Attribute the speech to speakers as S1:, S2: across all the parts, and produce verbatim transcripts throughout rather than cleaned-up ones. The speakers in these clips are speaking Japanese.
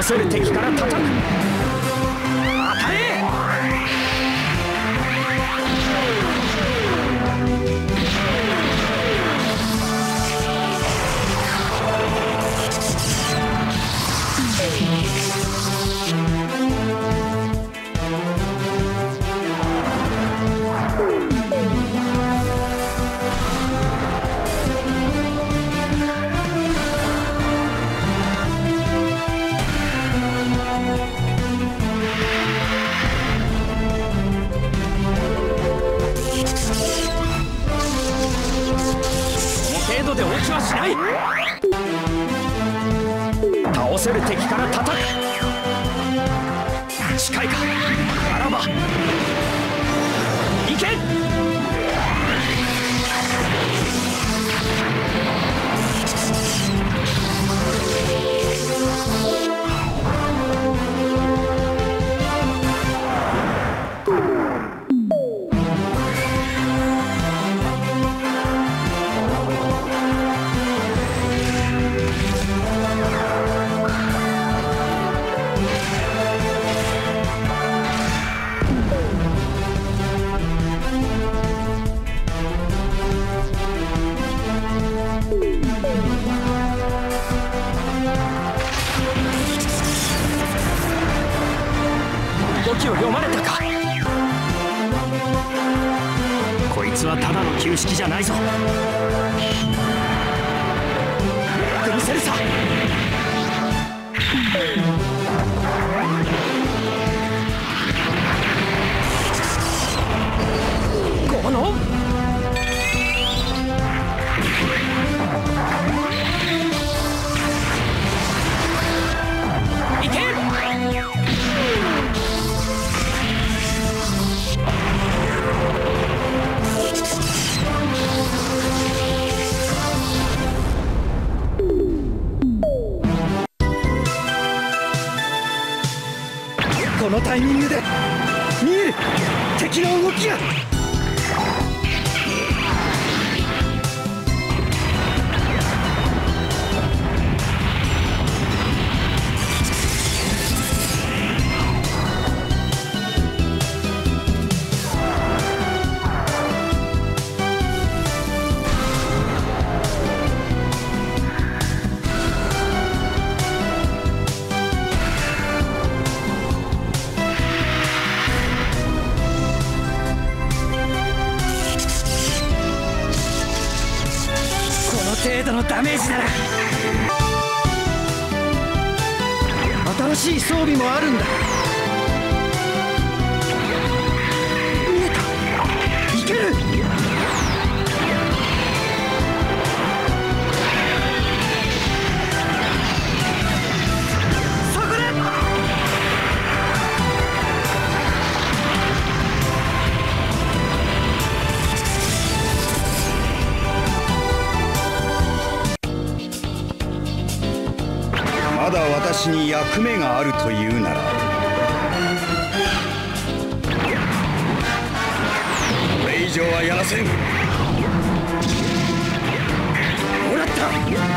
S1: せる敵から叩く。当たれ。で落ちはしない。倒せる敵から叩く。近いか。ならばいけ。動きを読まれたか。こいつはただの旧式じゃないぞ。やってみせるさ。このいけ。このタイミングで見える敵の動きが。程度のダメージなら。新しい装備もあるんだ。見えた。いける。そこだ。
S2: まだ私に役目があるというなら、これ以上はやらせん。もらった。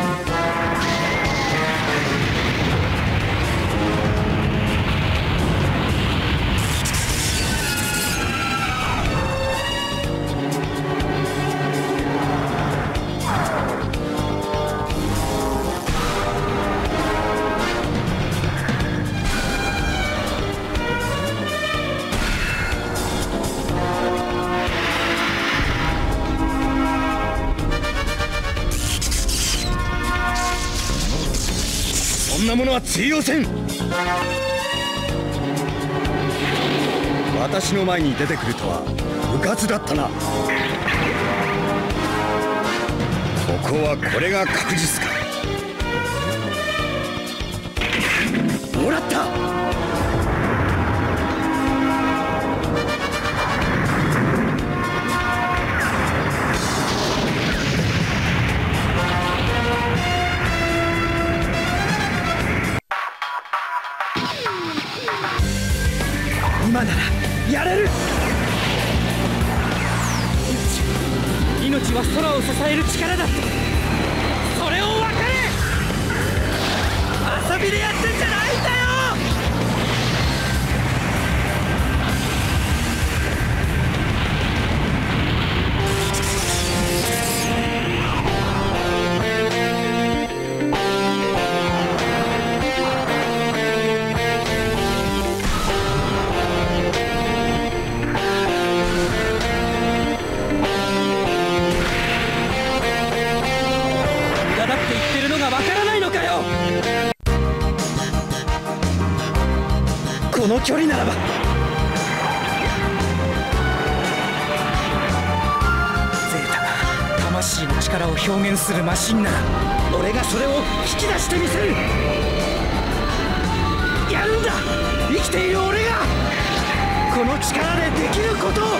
S2: そんなものは通用せん。私の前に出てくるとはうかつだったな。ここはこれが確実か。もらった。今ならやれる。命は空を支える力だ。それを分かれ。遊びでやってんじゃないんだよ。
S1: がわからないのかよ。この距離ならばゼータが魂の力を表現するマシンなら俺がそれを引き出してみせる。やるんだ、生きている俺がこの力でできることを。うわ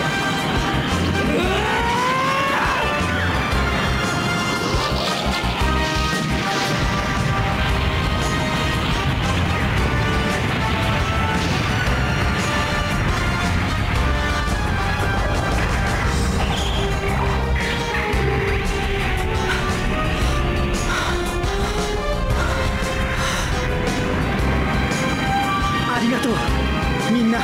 S1: ありがとうみんな。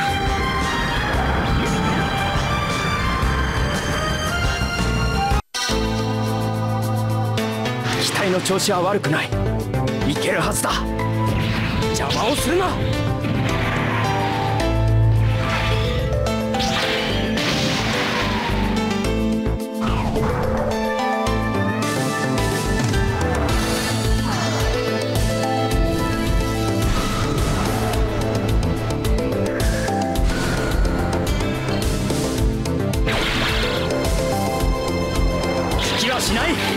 S1: 機体の調子は悪くない。いけるはずだ。邪魔をするな。しない。ニュ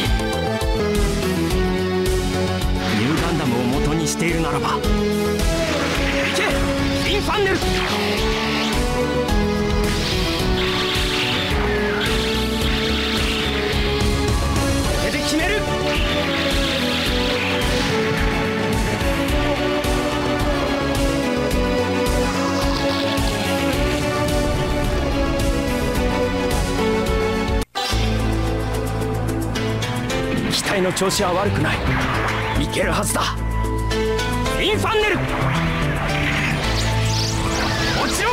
S1: ーガンダムを元にしているならば行けインファンネル。これで決める。機体の調子は悪くない。いけるはずだ。インファンネル落ちろ。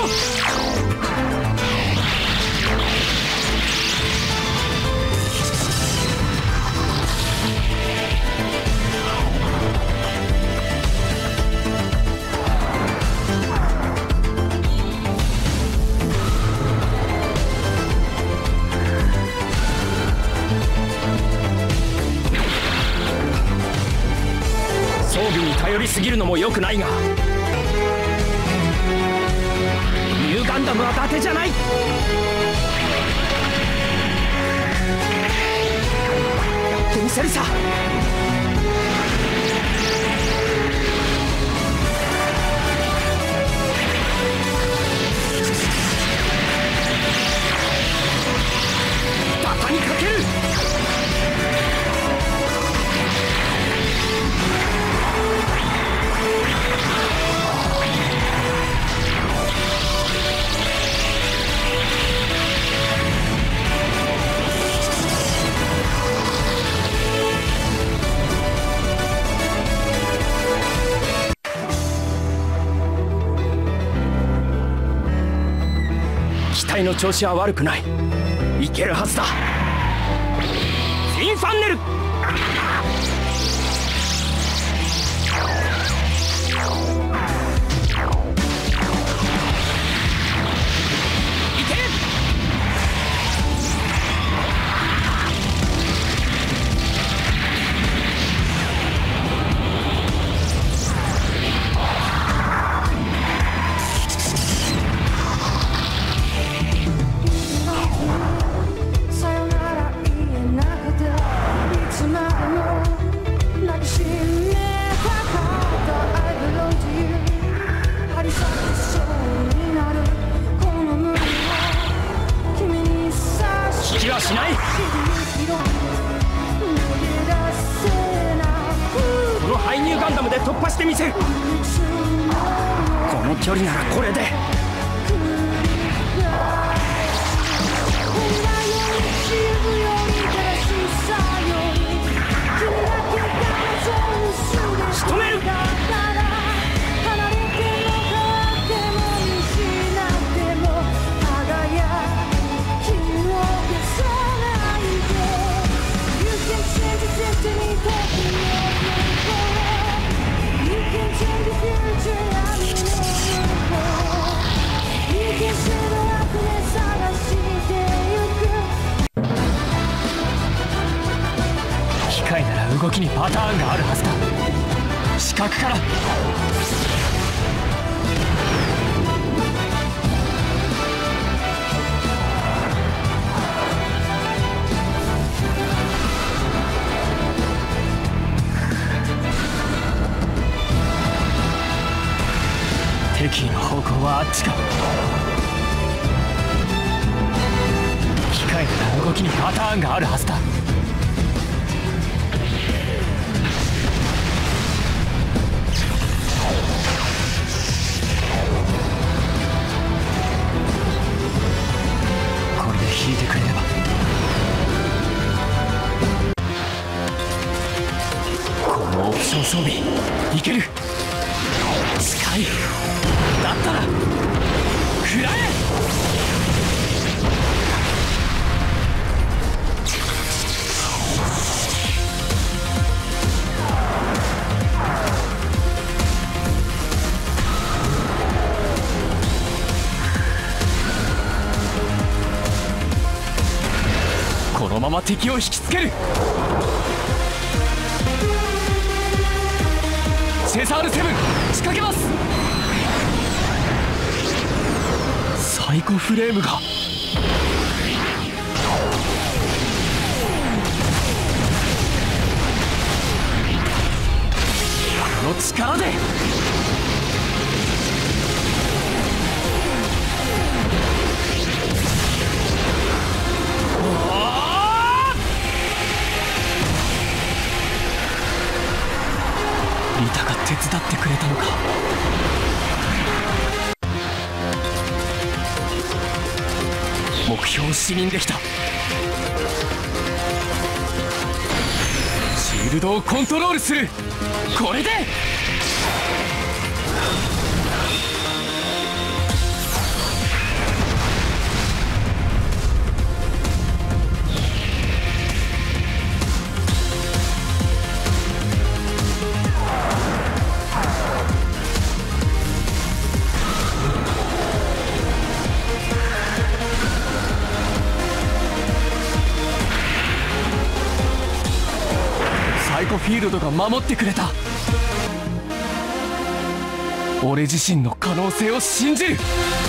S1: 装備に頼りすぎるのも良くないが、ニューガンダムは伊達じゃない。やってみせるさ。バカにかける。機体の調子は悪くない。いけるはずだ。インファンネルいけ。気はしない。このハイニューガンダムで突破してみせる。この距離ならこれで。仕留める。 きにパターンがあるはずだ。死角から敵意の方向はあっちか。控えた動きにパターンがあるはずだ。これで引いてくれれば。このオプション装備いける。近い。だったら食らえ。このまま敵を引きつける。セザールセブン仕掛けます。サイコフレームがこの力でリタが手伝ってくれたのか。目標を視認できた。シールドをコントロールする。これでサイコフィールドが守ってくれた。俺自身の可能性を信じる。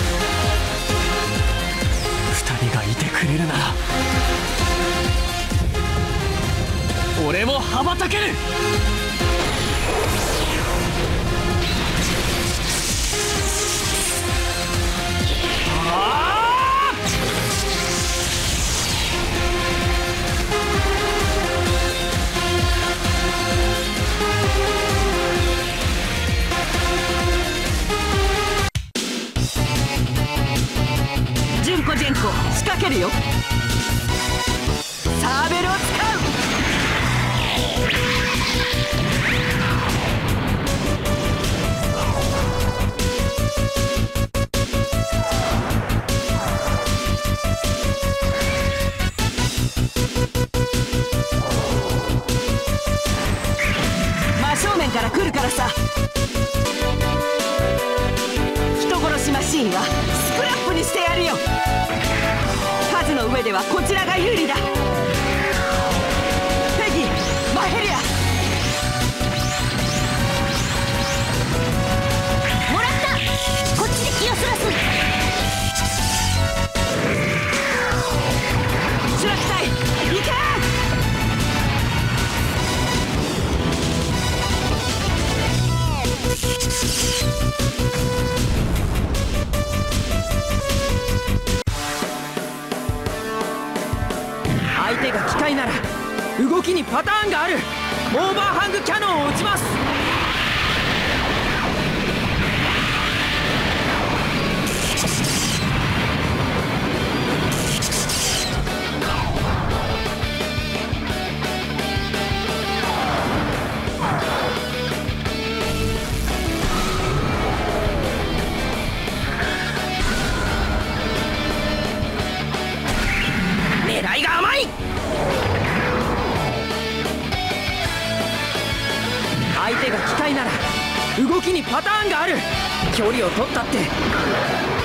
S1: 二人がいてくれるなら俺も羽ばたける。
S3: ジェンコ仕掛けるよ。サーベルを使う。真正面から来るからさ。人殺しマシーンはスクラップにしてやるよ。数の上ではこちらが有利だ。ペギー、マヘリア。
S4: もらった。こっちで気をそらす。
S3: シュラク隊行け。相手が機械なら動きにパターンがある。オーバーハングキャノンを撃ちます。狙いが甘い。相手が機械なら動きにパターンがある。距離を取ったって